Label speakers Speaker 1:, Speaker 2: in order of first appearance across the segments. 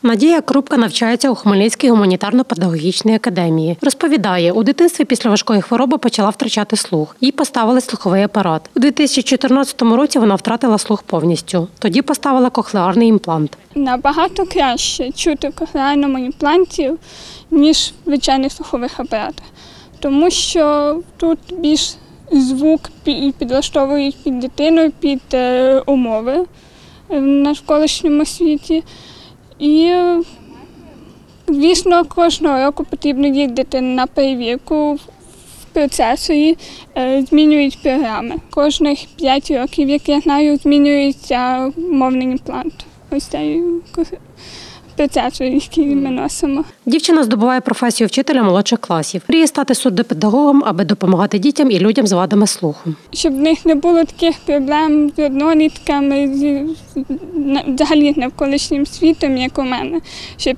Speaker 1: Надія Крупка навчається у Хмельницькій гуманітарно-педагогічній академії. Розповідає, у дитинстві після важкої хвороби почала втрачати слух. Їй поставили слуховий апарат. У 2014 році вона втратила слух повністю. Тоді поставила кохлеарний імплант.
Speaker 2: Набагато краще чути в кохлеарному імпланті, ніж в звичайних слухових апаратах. Тому що тут більш звук підлаштовують під дитину, під умови в навколишньому світі. І, звісно, кожного року потрібно їздити на перевірку в процесорі, змінюють програми. Кожних 5 років, як я знаю, змінюється мовний імплант. Ось цей процесор, який ми носимо.
Speaker 1: Дівчина здобуває професію вчителя молодших класів. Мріє стати сурдопедагогом, аби допомагати дітям і людям з вадами слуху.
Speaker 2: Щоб в них не було таких проблем з однолітками, взагалі з навколишнім світом, як у мене. Щоб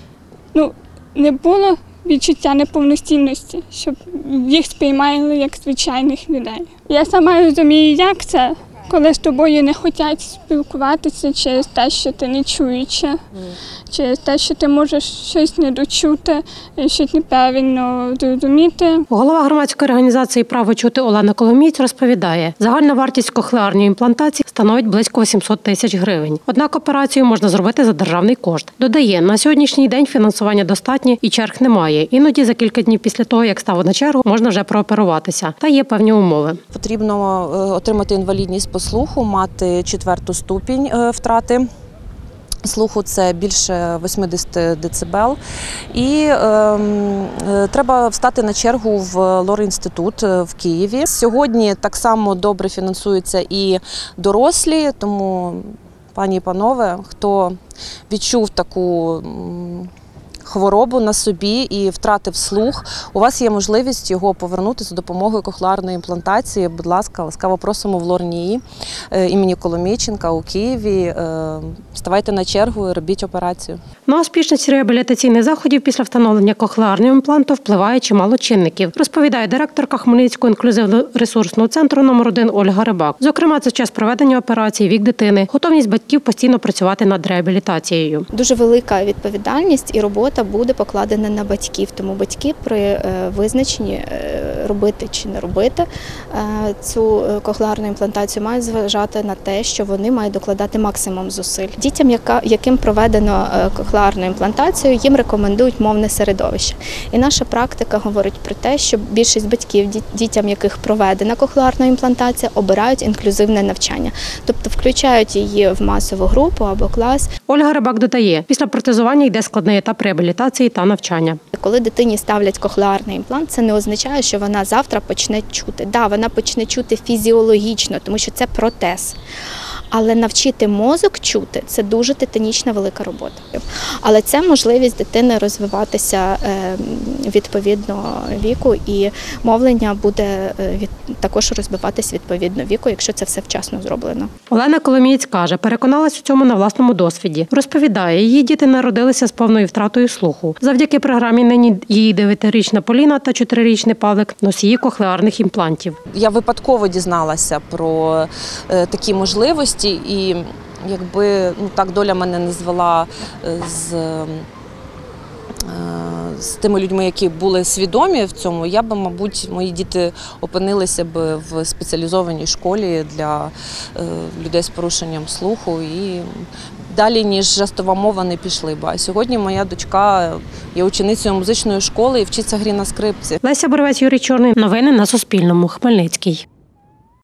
Speaker 2: не було відчуття неповноцінності, щоб їх сприймали як звичайних людей. Я сама розумію, як це, коли з тобою не хочуть спілкуватися через те, що ти не чуюча, через те, що ти можеш щось не дочути, щось неправильно зрозуміти.
Speaker 1: Голова громадської організації «Право чути» Олена Коломієць розповідає, загальна вартість кохлеарної імплантації становить близько 800 тисяч гривень. Однак операцію можна зробити за державний кошт. Додає, на сьогоднішній день фінансування достатнє і черг немає. Іноді за кілька днів після того, як став на чергу, можна вже прооперуватися. Та є певні умови.
Speaker 3: Потрібно отримати інвалідність по слуху, мати 4-ту ступінь втрати слуху, це більше 80 дБ. І треба встати на чергу в лор-інститут в Києві. Сьогодні так само добре фінансуються і дорослі, тому, пані і панове, хто відчув таку хворобу на собі і втратив слух, у вас є можливість його повернути за допомогою кохлеарної імплантації. Будь ласка, ласкаво просимо в ЛОР-НІІ імені Коломійченка у Києві. Ставайте на чергу і робіть операцію.
Speaker 1: На успішність реабілітаційних заходів після встановлення кохлеарного імпланту впливає чимало чинників, розповідає директорка Хмельницького інклюзивно-ресурсного центру номер 1 Ольга Рибак. Зокрема, це час проведення операції, вік дитини, готовність батьків постійно працювати над реабілітацією.
Speaker 4: Дуже велика відповідальність і робота буде покладена на батьків, тому батьки при визначенні робити чи не робити цю кохлеарну імплантацію мають зважати на те, що вони мають докладати максимум зусиль. Дітям, яким проведено кохлеарну імплантацію, їм рекомендують мовне середовище. І наша практика говорить про те, що більшість батьків, дітям яких проведена кохлеарна імплантація, обирають інклюзивне навчання, тобто включають її в масову групу або клас.
Speaker 1: Ольга Рибак додає, після протезування йде складний етап реабілітації та навчання.
Speaker 4: Коли дитині ставлять кохлеарний імплант, це не означає, що вона завтра почне чути. Так, вона почне чути фізіологічно, тому що це протез. Але навчити мозок чути – це дуже титанічна велика робота. Але це можливість дитини розвиватися відповідно віку, і мовлення буде також розвиватися відповідно віку, якщо це все вчасно зроблено.
Speaker 1: Олена Коломієць каже, переконалась у цьому на власному досвіді. Розповідає, її діти народилися з повною втратою слуху. Завдяки програмі нині її 9-річна Поліна та 4-річний Павлик – носії кохлеарних імплантів.
Speaker 3: Я випадково дізналася про такі можливості. І якби так доля мене не звела з тими людьми, які були свідомі в цьому, я б, мабуть, мої діти опинилися б в спеціалізованій школі для людей з порушенням слуху і далі, ніж жестова мова, не пішли б. А сьогодні моя дочка є ученицею музичної школи і вчиться грі на скрипці.
Speaker 1: Леся Боровець, Юрій Чорний. Новини на Суспільному. Хмельницький.